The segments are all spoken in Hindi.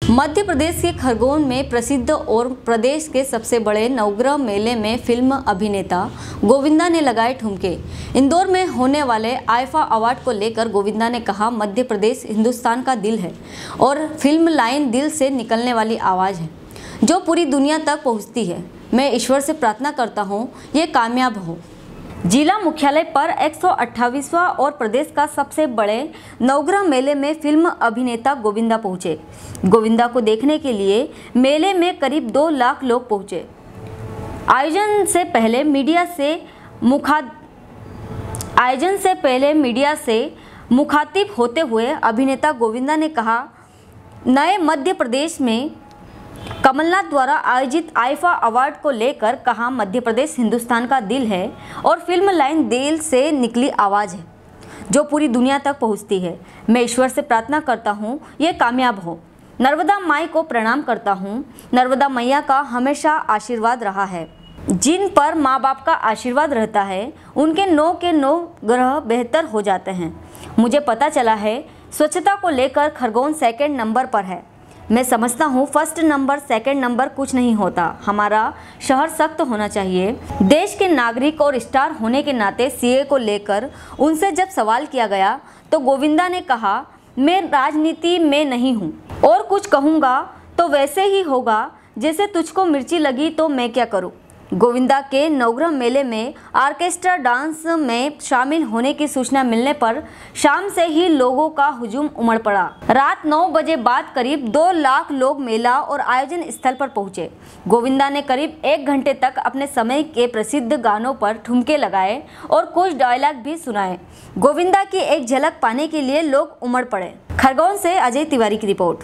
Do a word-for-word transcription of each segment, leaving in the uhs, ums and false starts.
मध्य प्रदेश के खरगोन में प्रसिद्ध और प्रदेश के सबसे बड़े नवग्रह मेले में फिल्म अभिनेता गोविंदा ने लगाए ठुमके। इंदौर में होने वाले आईफा अवार्ड को लेकर गोविंदा ने कहा, मध्य प्रदेश हिंदुस्तान का दिल है और फिल्म लाइन दिल से निकलने वाली आवाज़ है जो पूरी दुनिया तक पहुंचती है। मैं ईश्वर से प्रार्थना करता हूं ये कामयाब हो। जिला मुख्यालय पर एक सौ अट्ठाईसवां और प्रदेश का सबसे बड़े नवग्रह मेले में फिल्म अभिनेता गोविंदा पहुंचे। गोविंदा को देखने के लिए मेले में करीब दो लाख लोग पहुंचे। आयोजन से पहले मीडिया से मुखा आयोजन से पहले मीडिया से मुखातिब होते हुए अभिनेता गोविंदा ने कहा, नए मध्य प्रदेश में कमलनाथ द्वारा आयोजित आईफा अवार्ड को लेकर कहा, मध्य प्रदेश हिंदुस्तान का दिल है और फिल्म लाइन दिल से निकली आवाज़ है जो पूरी दुनिया तक पहुंचती है। मैं ईश्वर से प्रार्थना करता हूं ये कामयाब हो। नर्मदा माई को प्रणाम करता हूं। नर्मदा मैया का हमेशा आशीर्वाद रहा है। जिन पर माँ बाप का आशीर्वाद रहता है उनके नौ के नौ ग्रह बेहतर हो जाते हैं। मुझे पता चला है स्वच्छता को लेकर खरगोन सेकंड नंबर पर है। मैं समझता हूँ फर्स्ट नंबर सेकंड नंबर कुछ नहीं होता। हमारा शहर सख्त होना चाहिए। देश के नागरिक और स्टार होने के नाते सीए को लेकर उनसे जब सवाल किया गया तो गोविंदा ने कहा, मैं राजनीति में नहीं हूँ और कुछ कहूँगा तो वैसे ही होगा जैसे तुझको मिर्ची लगी तो मैं क्या करूँ। गोविंदा के नवग्रह मेले में ऑर्केस्ट्रा डांस में शामिल होने की सूचना मिलने पर शाम से ही लोगों का हुजूम उमड़ पड़ा। रात नौ बजे बाद करीब दो लाख लोग मेला और आयोजन स्थल पर पहुंचे। गोविंदा ने करीब एक घंटे तक अपने समय के प्रसिद्ध गानों पर ठुमके लगाए और कुछ डायलॉग भी सुनाए। गोविंदा की एक झलक पाने के लिए लोग उमड़ पड़े। खरगोन से अजय तिवारी की रिपोर्ट।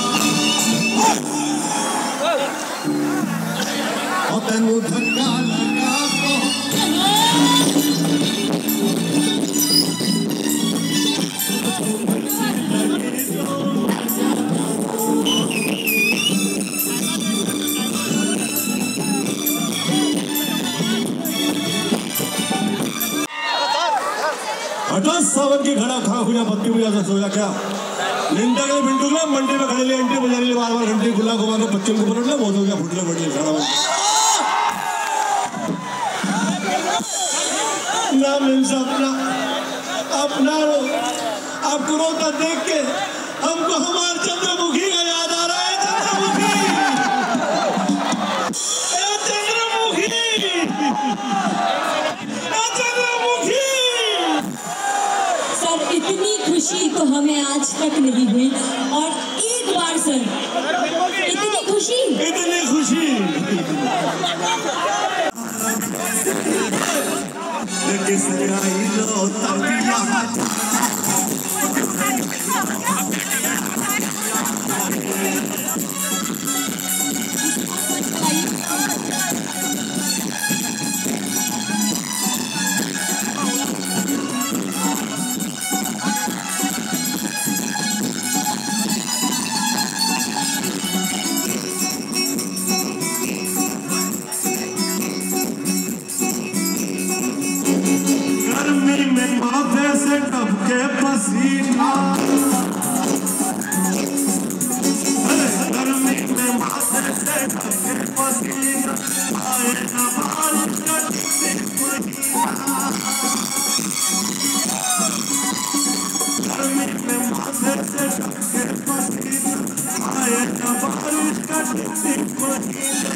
हटा सावन की घड़ा खा खुया बत्ती बुझा से सोया क्या लिंटा के बिंटूला मंडी में खड़े ले एंटी बजा ले बार बार घंटे खुला घुमा के पश्चिम को पलट ले बहुत हो गया फुटले बढ़िया खड़ा नाम इंसाफ अपना अपना आपको रोता देख के हमको हमारे चंद्रमुखी का याद आ रहा है। चंद्रमुखी ए चंद्रमुखी ए चंद्रमुखी सर, इतनी खुशी तो हमें आज तक नहीं हुई और एक बार सर इतनी खुशी इतनी खुशी गर्मी में माथे से टपके पसीना, गर्मी में माथे से टपके पसीना, आए ना बारिश का महीना। गर्मी में माथे से टपके पसीना, आए ना बारिश का महीना।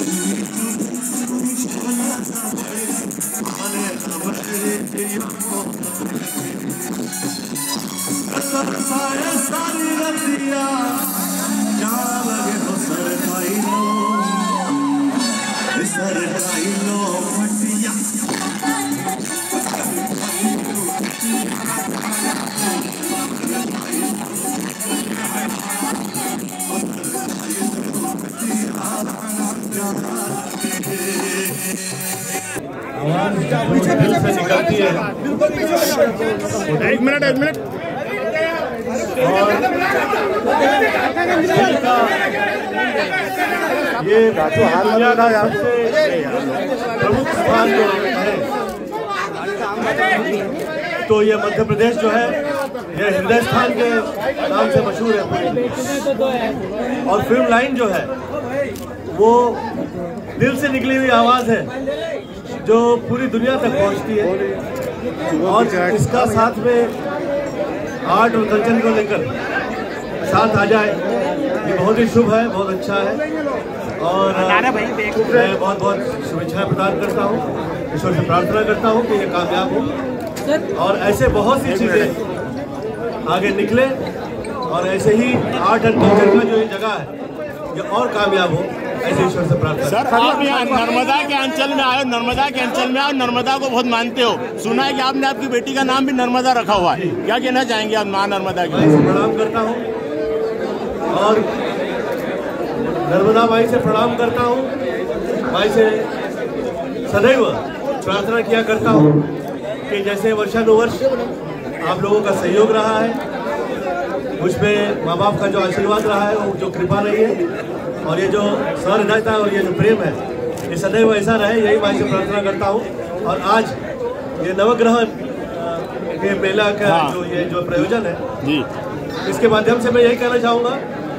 सारे सारी रतिया क्या लगे तो सरकाई लो सरकाई लो फटिया पीछे पीछे से निकलती है। एक मिनट एक मिनट ये राजू हाल लगा यहाँ से प्रमुख स्थान जो है तो ये मध्य प्रदेश जो है ये हिंदुस्तान के नाम से मशहूर है पूरी। और फिल्म लाइन जो है वो दिल से निकली हुई आवाज़ है जो पूरी दुनिया तक पहुंचती है। और इसका साथ में आर्ट और कल्चर को लेकर साथ आ जाए, ये बहुत ही शुभ है, बहुत अच्छा है। और मैं बहुत बहुत शुभेच्छाएं प्रदान करता हूँ, ईश्वर से प्रार्थना करता हूँ कि ये कामयाब हो और ऐसे बहुत सी चीज़ें आगे निकले और ऐसे ही आर्ट एंड कल्चर का जो ये जगह है ये और कामयाब हो, ऐसे ईश्वर से प्रार्थना। सर, आप यहाँ नर्मदा के अंचल में आए, नर्मदा के अंचल में आए, नर्मदा को बहुत मानते हो, सुना है कि आपने आपकी बेटी का नाम भी नर्मदा रखा हुआ है, क्या कहना चाहेंगे आप माँ नर्मदा के? प्रणाम करता हूँ और नर्मदा माई से प्रणाम करता हूँ, माई से सदैव प्रार्थना किया करता हूँ कि जैसे वर्षानुवर्ष आप लोगों का सहयोग रहा है, मुझ पर माँ बाप का जो आशीर्वाद रहा है, वो जो कृपा रही है और ये जो सहृदयता और ये जो प्रेम है ये सदैव ऐसा रहे, यही माई से प्रार्थना करता हूँ। और आज ये नवग्रह के मेला का हाँ। जो ये जो प्रयोजन है जी, इसके माध्यम से मैं यही कहना चाहूँगा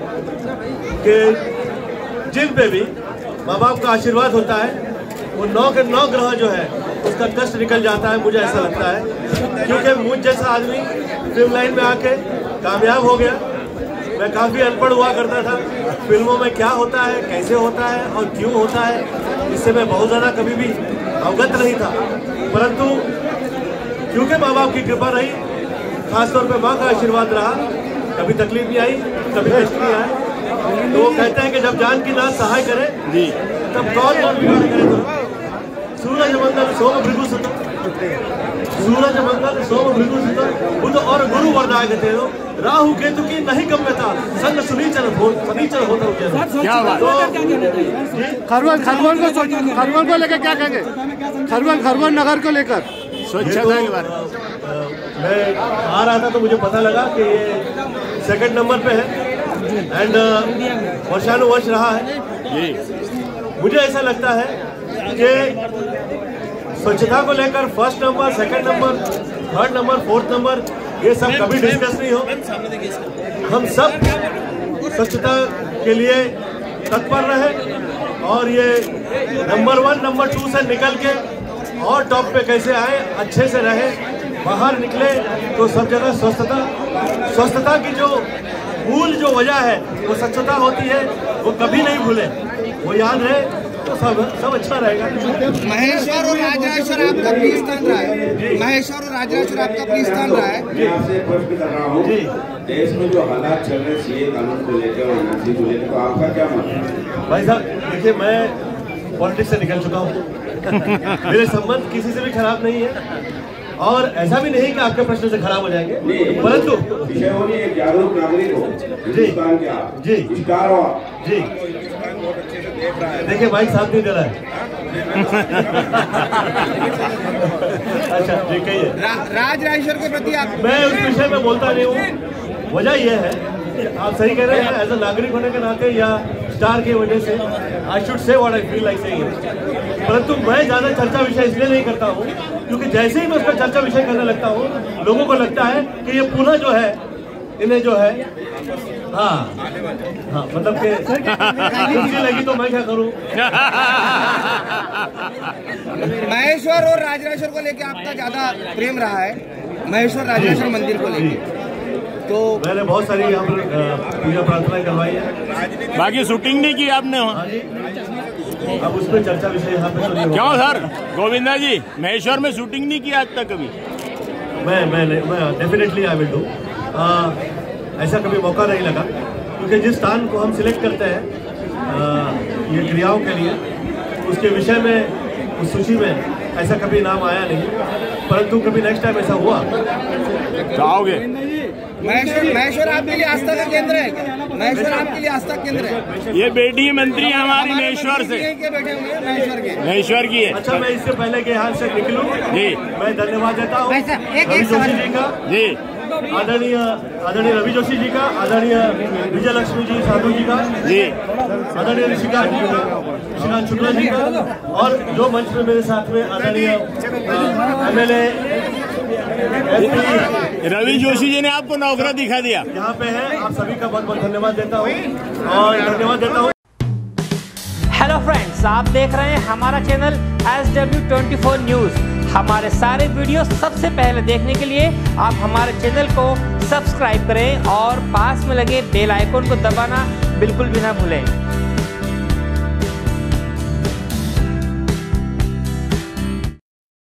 कि जिन पे भी माँ बाप का आशीर्वाद होता है वो नौ के नौ ग्रह जो है उसका कष्ट निकल जाता है, मुझे ऐसा लगता है। क्योंकि मुझ जैसा आदमी फिल्म लाइन में आके कामयाब हो गया। मैं काफ़ी अनपढ़ हुआ करता था, फिल्मों में क्या होता है, कैसे होता है और क्यों होता है, इससे मैं बहुत ज़्यादा कभी भी अवगत नहीं था। परंतु क्योंकि माँ बाप की कृपा रही, खासतौर पे माँ का आशीर्वाद रहा, कभी तकलीफ नहीं आई, कभी कष्ट नहीं आया। तो वो कहते हैं कि जब जान की नाथ सहाय करे तब कौन कौन बिगाड़ करे। तो सूरज मंगल सोम भृगु सुत, सूरज मंगल सोम भृगु सुत बुध और गुरु वरदाय थे राहु केतु की नहीं गम्यता संग सुनीचर हो फनीचर होता है। क्या बात? खरवन खरवन को खरवन को लेकर क्या कहेंगे? खरवन खरवन नगर को लेकर स्वच्छता के बारे में मैं आ रहा था तो मुझे पता लगा कि ये सेकंड नंबर पे है एंड वर्षानुवर्ष रहा है। मुझे ऐसा लगता है कि स्वच्छता को लेकर first number, second number, third number, fourth number ये सब कभी डिस्कस नहीं हो। हम सब स्वच्छता के लिए तत्पर रहे और ये नंबर वन नंबर टू से निकल के और टॉप पे कैसे आए, अच्छे से रहे, बाहर निकले तो सब जगह स्वस्थता स्वस्थता की जो मूल जो वजह है वो स्वच्छता होती है, वो कभी नहीं भूले, वो याद रहे तो सब सब अच्छा रहेगा। महेश्वर और राजराजेश्वर आपका प्रिय स्थान रहा है, महेश्वर और राजराजेश्वर आपका प्रिय स्थान रहा है। मैं आपसे प्रश्न कर रहा हूँ, देश में जो हालात चल रहे सीए कानून को लेकर और एनआरसी को लेकर, तो आपका क्या मत है? भाई साहब देखिए, मैं पॉलिटिक्स से निकल चुका हूँ मेरे संबंध किसी से भी खराब नहीं है और ऐसा भी नहीं कि आपके प्रश्न से खराब हो जाएंगे, परंतु विषय होनी एक जागरूक नागरिक हो हिंदुस्तान के आप जी स्टार हो जी। देखिए माइक साथ नहीं दे रहा है अच्छा जी कहिए। राजराजेश्वर के प्रति आप मैं उस विषय में बोलता नहीं हूँ। वजह यह है कि आप सही कह रहे हैं, एज ए नागरिक होने के नाते या स्टार की वजह से I should say what I feel like saying, परंतु मैं ज्यादा चर्चा विषय इसलिए नहीं करता हूँ क्योंकि जैसे ही मैं उसका चर्चा विषय करने लगता हूँ लोगों को लगता है कि ये पुनः जो है इन्हें जो है हाँ हाँ मतलब कि खुशी लगी तो मैं क्या करूँ। महेश्वर और राजराजेश्वर को लेकर आपका ज्यादा प्रेम रहा है, महेश्वर राजराजेश्वर मंदिर को लेकर तो मैंने बहुत सारी यहाँ पर पूजा प्रार्थना करवाई है, बाकी शूटिंग नहीं की आपने वहाँ? अब उस पर चर्चा विषय यहाँ पे तो नहीं। क्यों सर गोविंदा जी, महेश्वर में शूटिंग नहीं की आज तक कभी? मैं मैं मैं डेफिनेटली आई विल डू। ऐसा कभी मौका नहीं लगा क्योंकि जिस स्थान को हम सिलेक्ट करते हैं आ, ये क्रियाओं के लिए, उसके विषय में उस सूची में ऐसा कभी नाम आया नहीं, परंतु कभी नेक्स्ट टाइम ऐसा हुआ तो आओगे। महेश्वर महेश्वर आपके लिए आस्था का केंद्र है क्या? महेश्वर आपके लिए आस्था केंद्र है? ये बेटी मंत्री है हमारी महेश्वर से, के बैठे हुए हैं महेश्वर के महेश्वर की है। अच्छा मैं इससे पहले के यहाँ से निकलूँ जी, मैं धन्यवाद देता हूँ रवि जोशी जी का, जी आदरणीय आदरणीय रवि जोशी जी का, आदरणीय विजय लक्ष्मी जी साधु जी का, जी आदरणीय ऋषिकांत जी का, ऋषिकांत शुक्ला जी का, और जो मंच में मेरे साथ में आदरणीय एमएलए रवि जोशी जी ने आपको नौकरा दिखा दिया। यहाँ पे है, आप सभी का बहुत बहुत धन्यवाद देता हूँ और धन्यवाद देता हूँ। हेलो फ्रेंड्स, आप देख रहे हैं हमारा channel S W twenty four news. हमारे सारे वीडियो सबसे पहले देखने के लिए आप हमारे चैनल को सब्सक्राइब करें और पास में लगे बेल आइकन को दबाना बिल्कुल भी ना भूलें।